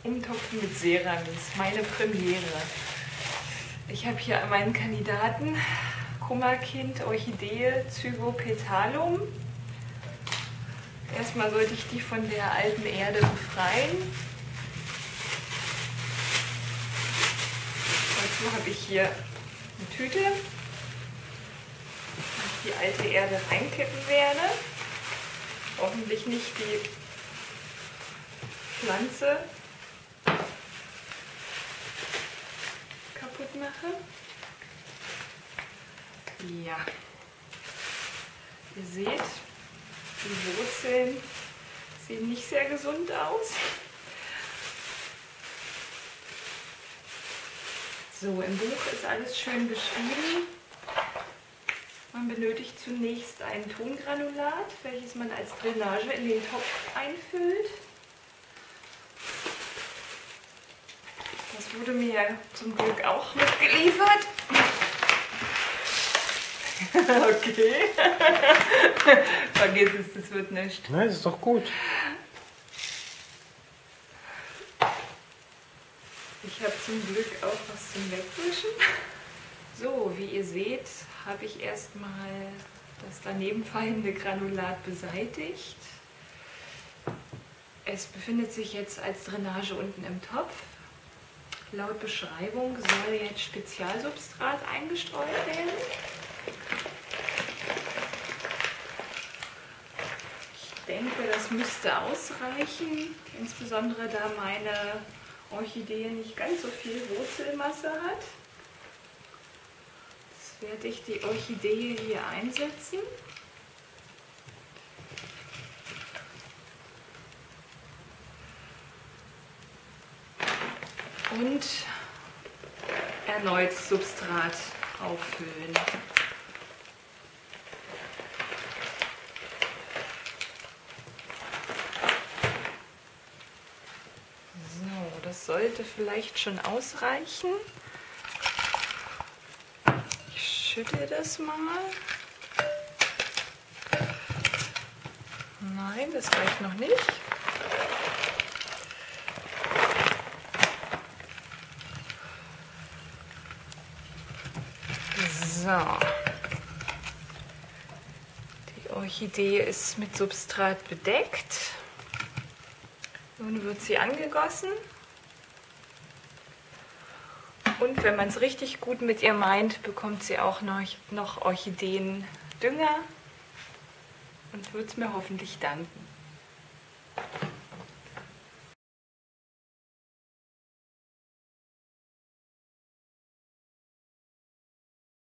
Umtopfen mit Seramis, meine Premiere. Ich habe hier meinen Kandidaten Kummerkind Orchidee Zygopetalum. Erstmal sollte ich die von der alten Erde befreien. Dazu habe ich hier eine Tüte, in die ich die alte Erde reinkippen werde. Hoffentlich nicht die Pflanze kaputt mache. Ja, ihr seht, die Wurzeln sehen nicht sehr gesund aus. So, im Buch ist alles schön beschrieben. Man benötigt zunächst ein Tongranulat, welches man als Drainage in den Topf einfüllt. Das wurde mir zum Glück auch mitgeliefert. Okay. Vergiss es, das wird nicht. Nein, das ist doch gut. Ich habe zum Glück auch was zum Wegwischen. So, wie ihr seht, habe ich erstmal das daneben fallende Granulat beseitigt. Es befindet sich jetzt als Drainage unten im Topf. Laut Beschreibung soll jetzt Spezialsubstrat eingestreut werden. Ich denke, das müsste ausreichen, insbesondere da meine Orchidee nicht ganz so viel Wurzelmasse hat. Jetzt werde ich die Orchidee hier einsetzen. Und erneut Substrat auffüllen. So, das sollte vielleicht schon ausreichen. Ich schüttle das mal. Nein, das reicht noch nicht. So, die Orchidee ist mit Substrat bedeckt. Nun wird sie angegossen. Und wenn man es richtig gut mit ihr meint, bekommt sie auch noch Orchideendünger und wird es mir hoffentlich danken.